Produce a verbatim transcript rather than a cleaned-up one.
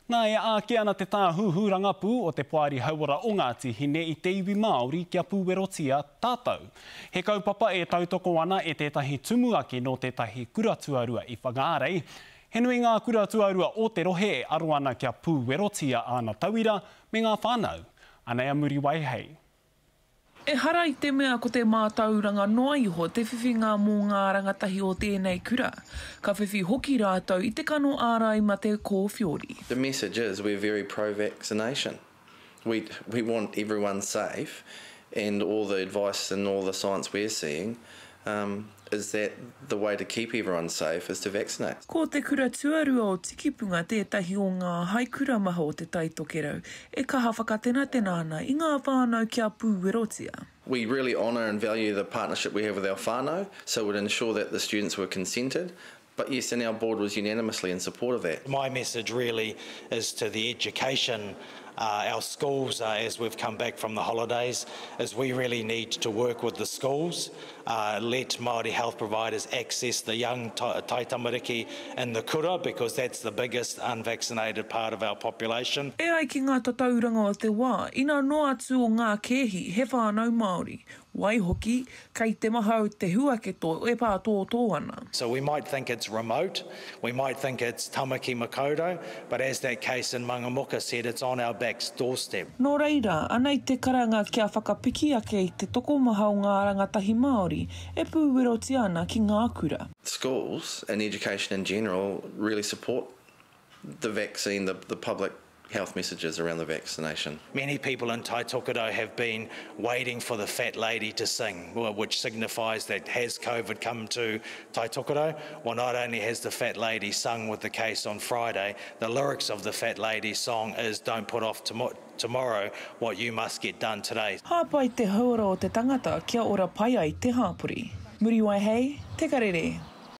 Nā e āke ana te tā huhuranga pū o te Poari Hauora o Ngāti Hine i te iwi Māori kia pūwerotia tātou. He kaupapa e tautoko ana e tētahi tumu ake no tētahi kura tuarua i whangārei. He nui ngā kura tuarua o te rohe e aro ana kia pūwerotia ana tauira me ngā whānau. Anei a muri wai hei. E hara i te mea ko te mātauranga noa iho te whiwhinga mō ngā rangatahi o tēnei kura. Ka whiwhi hoki rātou i te kano ārai ma te kōwhiori. The message is we're very pro-vaccination. We, we want everyone safe, and all the advice and all the science we're seeing um, is that the way to keep everyone safe is to vaccinate. Ko te kura tuarua o tikipunga tētahi o ngā haikura maha o te taitokerau, e kaha whakatena tenana i ngā whānau kia pūwerotia. We really honour and value the partnership we have with our whānau, so it would ensure that the students were consented. But yes, and our board was unanimously in support of that. My message really is to the education, uh, our schools, uh, as we've come back from the holidays, is we really need to work with the schools, uh, let Māori health providers access the young tai tamariki in the kura, because that's the biggest unvaccinated part of our population. E ai ki ngā tatauranga o te wā, ina noa atu o ngā kehi he whānau Māori. Wai hoki, kei te maha o te huake tō, e pā tō tō ana. So we might think it's remote, we might think it's tamaki makoto, but as that case in Mangamuka said, it's on our back's doorstep. Nō reira, anei te karanga kia whakapiki ake i te toko maha o ngā rangatahi Māori, e pūwerotia ana ki ngā kura. Schools and education in general really support the vaccine, the, the public health messages around the vaccination. Many people in Tai Tokerau have been waiting for the fat lady to sing, which signifies that has COVID come to Tai Tokerau? Well, not only has the fat lady sung with the case on Friday, the lyrics of the fat lady song is "Don't put off tom tomorrow what you must get done today." Hāpai te hauora o te tangata kia ora pai ai te hāpuri. Muri wai hei, te karere.